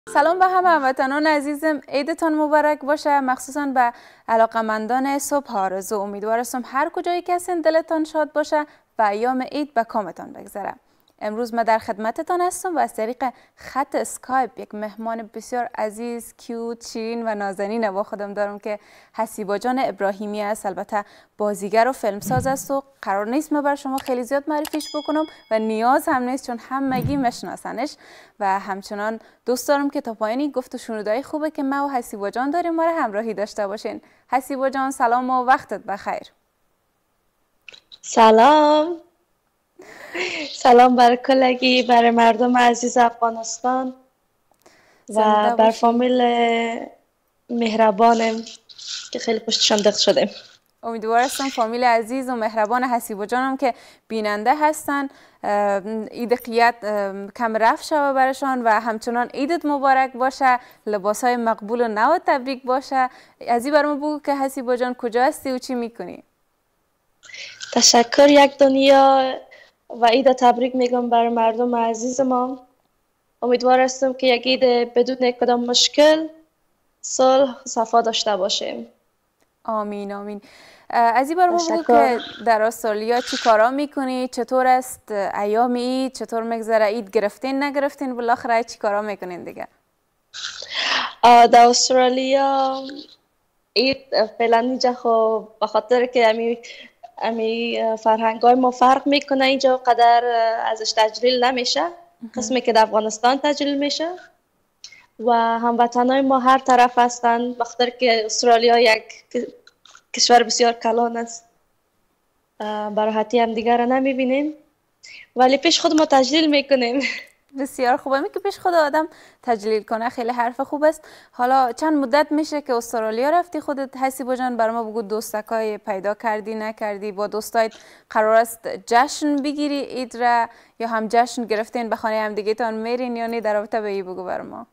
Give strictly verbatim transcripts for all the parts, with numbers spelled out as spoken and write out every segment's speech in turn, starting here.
سلام به همه هموطنان عزیزم، عیدتان مبارک باشه. مخصوصا به علاقمندان صبح آرزو. امیدوارم هر کجایی که هستین دلتان شاد باشه و ایام عید به کامتان بگذره. امروز من در خدمتتان هستم و از طریق خط اسکایپ یک مهمان بسیار عزیز، کیوت، شیرین و نازنین با خودم دارم که حسیبا جان ابراهیمی است. البته بازیگر و فیلمساز است و قرار نیست من بر شما خیلی زیاد معرفیش بکنم و نیاز هم نیست چون همگی میشناسنش و همچنان دوست دارم که تا پایانی گفت و شنودای خوبه که ما و حسیبا جان داریم ما را همراهی داشته باشین. حسیبا جان سلام و وقتت بخیر. سلام سلام بر کلگی، برای مردم عزیز افغانستان و بر فامیل مهربانم که خیلی پشتشان دق شدیم. امیدوارم فامیل عزیز و مهربان حسیبا جانم که بیننده هستن عید قیاد کم رفت شوه برشان و همچنان عیدت مبارک باشه، لباس های مقبول و نو تبریک باشه. از این برام بگو که حسیبا جان کجا هستی و چی میکنی؟ تشکر. یک دنیا و عید تبریک میگم برای مردم عزیز ما. امیدوار هستم که یک عید بدون کدام مشکل، صلح و صفا داشته باشیم. آمین آمین. از این برام بگو که در استرالیا چی کارا میکنی؟ چطور است ایام عید؟ چطور میگذره عید؟ گرفتین نگرفتین؟ بالاخره چی کارا میکنین دیگه؟ در استرالیا عید فعلا اینجا خب به خاطر که امی امی فرهنگ های ما فرق میکنه، اینجا قدر ازش تجلیل نمیشه قسمی که در افغانستان تجلیل میشه و هموطنای ما هر طرف هستن به خاطر که استرالیا یک کشور بسیار کلان است. براحتی هم دیگر را نمیبینیم ولی پیش خود ما تجلیل میکنیم. بسیار خوبه می که پیش خود آدم تجلیل کنه، خیلی حرف خوب است. حالا چند مدت میشه که استرالیا رفتی خودت حسیبا جان؟ برای ما بگو دوستکای پیدا کردی نکردی؟ با دوستایت قرار است جشن بگیری عید را یا هم جشن گرفتین به خانه هم دیگه تان میرین یا نه؟ در رابطه به این بگو برای ما.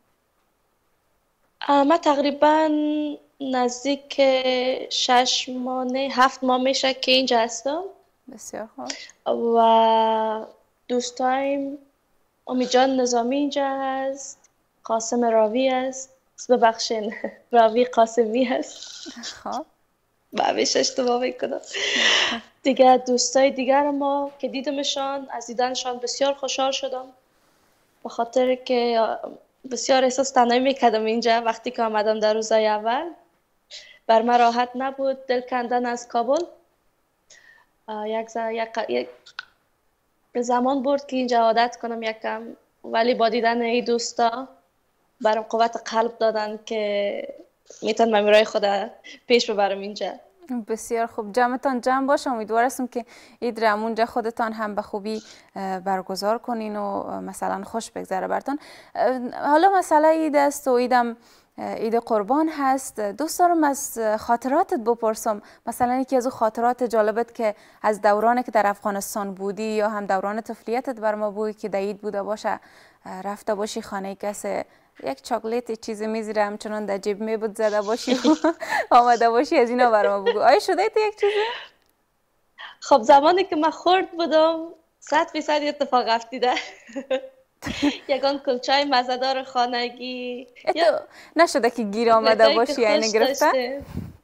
ما تقریبا نزدیک شش ماه نه هفت ماه میشه که اینجا هستم. بسیار خوب. و دوستایم امید جان نظامی اینجا هست، قاسم راوی است، ببخشین راوی قاسمی هست. خب بعدش اشتباه میکنم. دیگه دوستای دیگر ما که دیدمشان، از دیدنشان بسیار خوشحال شدم به خاطر که بسیار احساس تنهایی میکردم اینجا. وقتی که آمدم در روزای اول بر من راحت نبود، دل کندن از کابل. یک, ز... یک... یک زمان برد که اینجا عادت کنم یکم، ولی با دیدن این دوستا برام قوت قلب دادن که میتونم ممیرای خود پیش ببرم اینجا. بسیار خوب. جمعتان جمع باشه. امیدوار هستم که عید را اونجا خودتان هم به خوبی برگزار کنین و مثلا خوش بگذره براتون. حالا مسئله عید است و عیدم عید قربان هست. دوست دارم از خاطراتت بپرسم، مثلا یکی از اون خاطرات جالبت که از دورانی که در افغانستان بودی یا هم دوران طفولیتت بر ما بگوی که در عید بوده باشه، رفته باشی خانه کسی یک چاکلیت چیزی میزیره همچنان در جیب می بود زده باشی و آمده باشی، از اینا برام بگو. آیا شده تو یک چیزی؟ خب زمانی که من خورد بودم صد فیصد اتفاق افتیده. یگان کلچای مزه‌دار خانگی یا نشده که گیر آمده باشی یعنی گرفته؟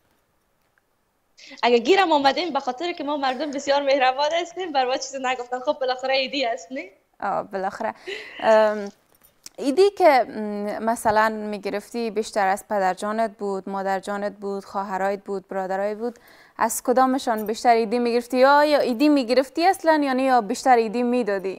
اگه گیرم آمدیم به خاطر که ما مردم بسیار مهربان هستیم بر ما چیزی نگفتن. خب بالاخره ایدی هست نه؟ آه بالاخره ایدی که مثلا میگرفتی بیشتر از پدر جانت بود، مادر جانت بود، خواهرایت بود، برادرایت بود، از کدامشان بیشتر ایدی میگرفتی یا یا ایدی میگرفتی اصلا یعنی یا بیشتر ایدی میدادی؟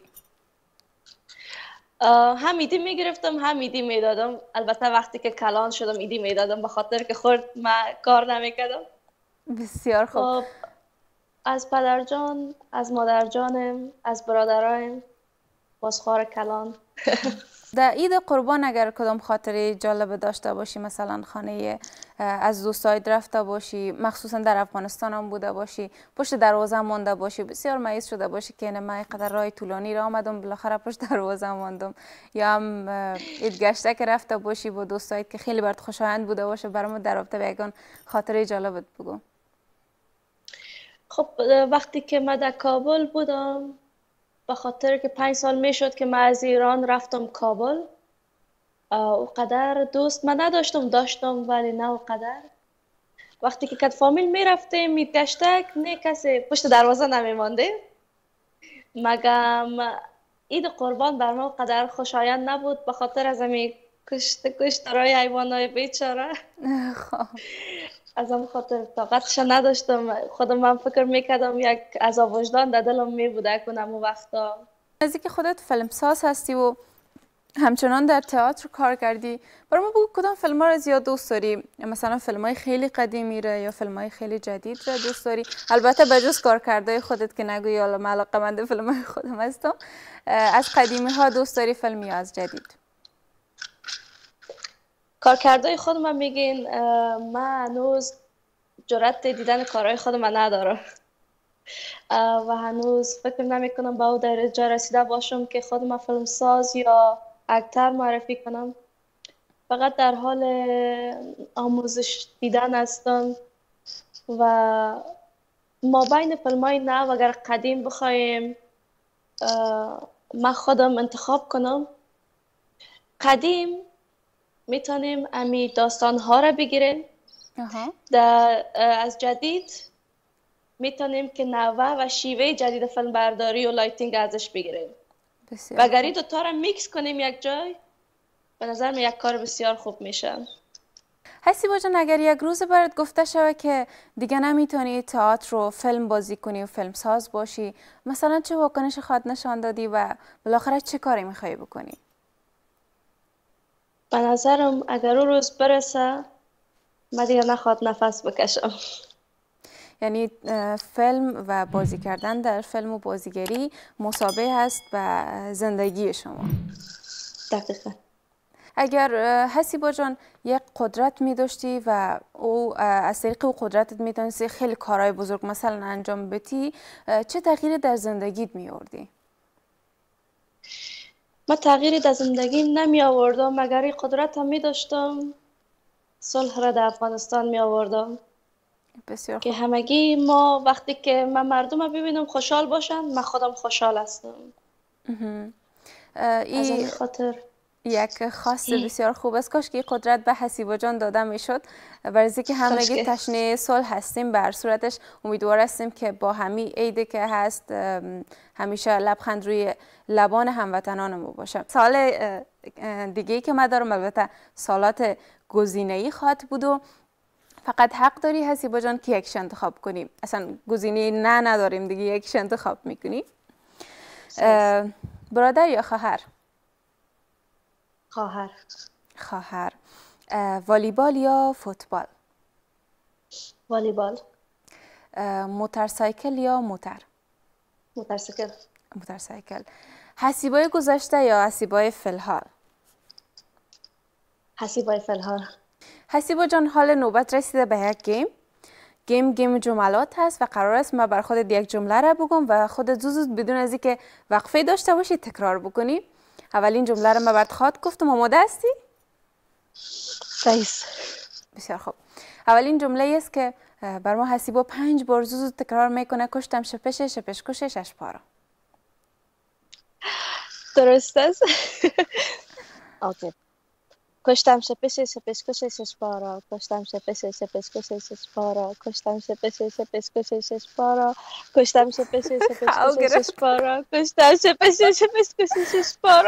هم ایدی میگرفتم هم ایدی میدادم. البته وقتی که کلان شدم ایدی میدادم به خاطر که خورد من کار نمیکردم. بسیار خوب. خب از پدر جان، از مادر جانم، از برادرایم، بازخوار کلان. در عید قربان اگر کدام خاطره جالب داشته باشی، مثلا خانه از دوستایت رفته باشی، مخصوصا در افغانستان هم بوده باشی، پشت دروازه مانده باشی، بسیار مایوس شده باشی که نه من اینقدر راه طولانی را آمدم بالاخره پشت دروازه ماندم، یا هم عید گشته که رفته باشی با دوستایت که خیلی برات خوشایند بوده باشه، برام در رابطه با یگان خاطره جالبت بگو. خب وقتی که من در کابل بودم، به خاطر که پنج سال می شد که من از ایران رفتم کابل، اونقدر دوست من نداشتم، داشتم ولی نه اونقدر. وقتی که کت فامیل میرفتیم میگشتک نه کسی پشت دروازه نمیمانده. مگم عید قربان بر ما قدر خوشایند نبود به خاطر از همین کشت کشت رای حیوانای بیچاره. از هم خاطر طاقتش نداشتم. خودم من فکر میکردم یک عذاب وجدان در دلم میبوده کنم اون وقتا. از اینکه خودت فیلمساز هستی و همچنان در تئاتر کار کردی، برای ما بگو کدام فیلم ها را زیاد دوست داری؟ مثلا فیلم های خیلی قدیمی را یا فیلم های خیلی جدید را دوست داری؟ البته بجز کارکردهای خودت که نگویی حالا من علاقه‌مند فیلم های خودم هستم، از قدیمی ها دوست داری فیلم یا از جدید؟ کارکردهای خودم میگین من هنوز جرأت دیدن کارهای خودم ندارم و هنوز فکر نمی کنم به اون درجه رسیده باشم که خودم فیلم ساز یا اکتر معرفی کنم. فقط در حال آموزش دیدن هستم و ما بین فیلم های نو اگر قدیم بخوایم من خودم انتخاب کنم، قدیم میتونیم امی داستان ها را بگیریم. در از جدید میتونیم که نوه و شیوه جدید فیلم برداری و لایتینگ ازش بگیریم و اگر این دوتا را میکس کنیم یک جای، به نظر من یک کار بسیار خوب میشه. حسیبا جان، اگر یک روز برات گفته شود که دیگه نمیتونی تئاتر و فیلم بازی کنی و فیلم ساز باشی، مثلا چه واکنش خواهد نشان دادی و بالاخره چه کاری میخوای بکنی؟ به نظرم اگر اون روز برسه من دیگه نخواد نفس بکشم. یعنی فیلم و بازی کردن در فیلم و بازیگری مسابقه هست به زندگی شما. دقیقا. اگر حسیبا جان یک قدرت می داشتی و او از طریق او قدرتت می تونستی خیلی کارهای بزرگ مثلا انجام بدی، چه تغییری در زندگیت می آوردی؟ من تغییری در زندگیم نمی آوردم، مگر این قدرت هم می داشتم صلح را در افغانستان می آوردم. بسیار که همگی ما وقتی که من مردم رو ببینم خوشحال باشن، من خودم خوشحال هستم. از این خاطر یک خاص بسیار خوب است. کاش که قدرت به حسیبا جان داده میشد، برای اینکه همگی تشنه صلح هستیم. به هر صورتش امیدوار هستیم که با همین عیدی که هست همیشه لبخند روی لبان هموطنانمون باشه. سال دیگه ای که من دارم البته سالات گزینه‌ای خواهد بود و فقط حق داری حسیبا جان که یکش انتخاب کنیم. اصلا گزینه نه نداریم دیگه، یکش انتخاب میکنی. برادر یا خواهر؟ خواهر. خواهر. والیبال یا فوتبال؟ والیبال. موتورسایکل یا موتر؟ موتورسایکل. موتورسایکل. حسیبای گذشته یا حسیبای فی‌الحال؟ حسیبای فی‌الحال. حسیبا جان، حال نوبت رسیده به یک گیم. گیم گیم جملات هست و قرار است من بر خودت یک جمله را بگم و خودت زود زود بدون از اینکه وقفه داشته باشی تکرار بکنی. اولین جمله را من برات خواهد گفتم. آماده هستی؟ صحیح. بسیار خوب. اولین جمله است که بر ما حسیبا پنج بار زود زود تکرار میکنه. کشتم شپش شپش کش شش پارا. درست است. اوکی. کشتم شپش شپش کش شش پارا، کشتم شپش شپش کش شش پارا، کشتم شپش شپش کش شش پارا، کشتم شپش شپش کش شش پارا، کشتم شپش شپش کش شش پارا.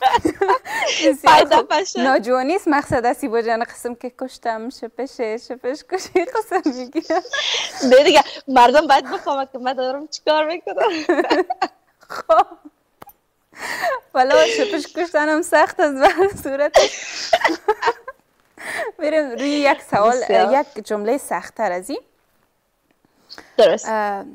ناجوانی است مقصد حسیبا جان قسم که کشتم شپش شپش کش قسم میگیرم. نه دیگه مردم باید بفهمن که من دارم چیکار میکنم. خب ولی شپش کشتن هم سخت است. بر صورتش بریم روی یک سوال، یک جمله سخت‌تر از این. درست.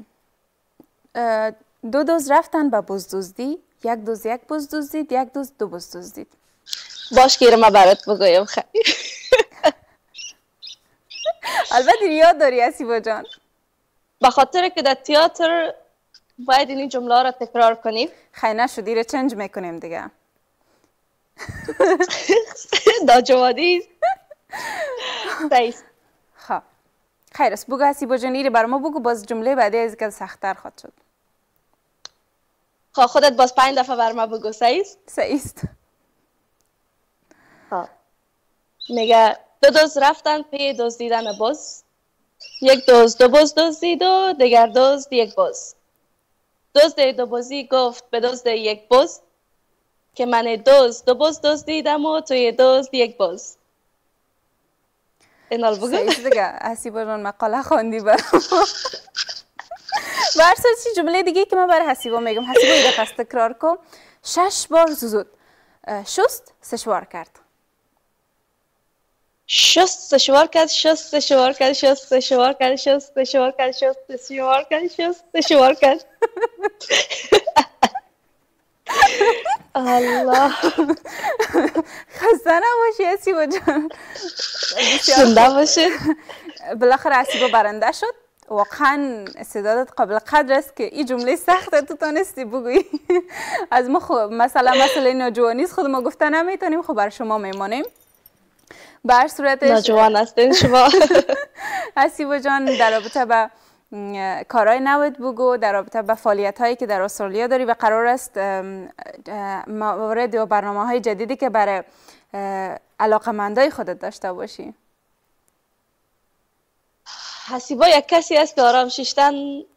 دو دوز رفتن به بزدزدی، یک دوز یک بز دزدید، یک دوز دو بز دزدید. باش که ما برات بگویم خیلی. البته یاد داری حسیبا جان؟ به خاطر که در تئاتر باید این جمله را تکرار کنیم. خیلی نشد را چنج میکنیم دیگه. ناجوانی. صحیح. خب خیر است. بگو حسیبا جان ایره بر ما بگو، باز جمله بعدی از که سخت‌تر خواهد شد. خب خودت باز پنج دفعه بر ما بگو. صحیح است؟ صحیح است. ها میگه دو دوست رفتن پی دزدیدن بز. یک دزد دو بز دزدید و دیگر دزد یک بز. دزد دو بزی گفت به دزد یک بز که من دزد دو بز دزدیدم و توی دزد یک بز. اینال بگو. سیز دیگه حسیبا جان مقاله خواندی برام. برسا چی جمله دیگه که من برای حسیبا میگم. حسیبا ایره پس تکرار کن. شش بار زود شست سشوار کرد. شست سشوار کرد شست سشوار کرد شست سشوار کرد شست سشوار کرد شست سشوار کرد شست سشوار کرد. الله خسته نباشی حسیبا جان. زنده باشید. بالاخره حسیبا برنده شد. واقعا استعدادت قابل قدر است که این جمله سخته تو تانستی بگویی. از ما خب مثلا مثلا ناجوانیست خود ما گفته نمیتونیم، خب بر شما میمانیم. به هر صورتش ناجوان هستین شما. حسیبا جان در رابطه با کارهای نوت بگو، در رابطه با فعالیت هایی که در استرالیا داری و قرار است موارد و برنامه های جدیدی که برای علاقمندای خودت داشته باشی. حسیبا یک کسی است که آرام شیشتن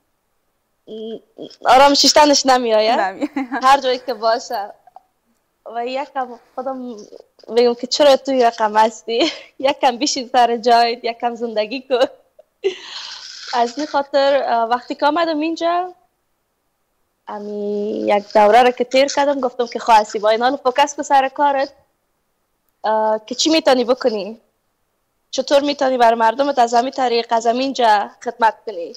آرام شیشتنش نمی آید. هر جایی که باشه و یکم خودم بگم که چرا توی رقم هستی، یکم بیشین سر جایت، یکم زندگی کن. از این خاطر وقتی که آمدم اینجا امی یک دوره را که تیر کردم گفتم که خواه حسیبا اینال فوکس کن سر کارت که چی میتونی بکنی، چطور میتونی بر مردمت از همین طریق از اینجا خدمت کنی.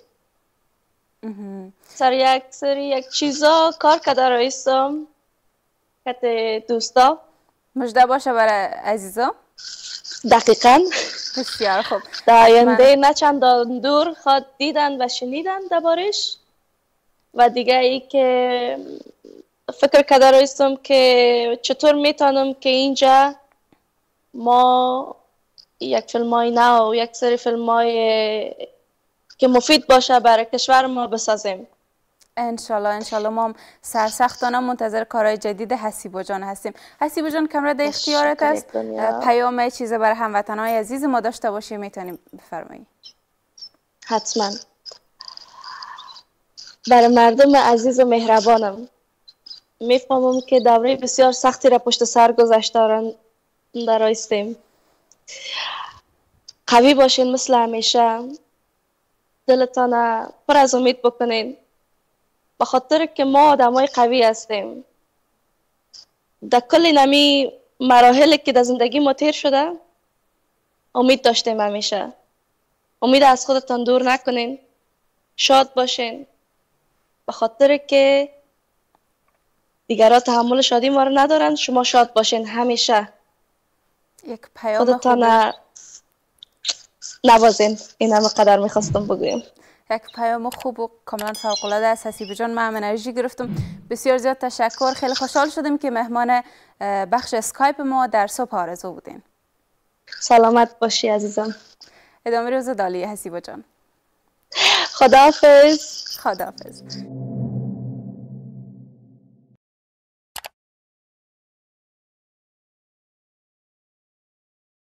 سر یک سری یک چیزا کار کده رایستم که دوستا مجده باشه برای عزیزا. دقیقاً. بسیار خوب. در آینده نه چندان دور خود دیدن و شنیدن دربارش. و دیگه ای که فکر کرده رایستم که چطور میتونم که اینجا ما یک فیلمای نو، یک سری فیلمای که مفید باشه برای کشور ما بسازیم. انشالله انشالله ما هم سرسختانه منتظر کارهای جدید حسیبا جان هستیم. حسیبا جان کمره در اختیارت است. پیام چیز برای هموطنهای عزیز ما داشته باشی میتونیم بفرمایید. حتما. برای مردم عزیز و مهربانم میفهمم که دوره بسیار سختی را پشت سر گذاشته رایستیم. قوی باشین مثل همیشه. دلتان پر از امید بکنین. به خاطر که ما آدمای قوی هستیم. در کل نمی مراحلی که در زندگی ما تیر شده امید داشتیم همیشه. امید از خودتان دور نکنین. شاد باشین. به خاطر که دیگران تحمل شادی ما رو ندارن. شما شاد باشین همیشه. یک پیام خودتان نوازین. این همه قدر میخواستم بگویم. یک پیام خوب و کاملا فوق‌العاده است حسیبا جان. من انرژی گرفتم. بسیار زیاد تشکر. خیلی خوشحال شدم که مهمان بخش اسکایپ ما در صبح آرزو بودین. سلامت باشی عزیزم. ادامه روز دالی حسیبا جان. خداحافظ. خداحافظ.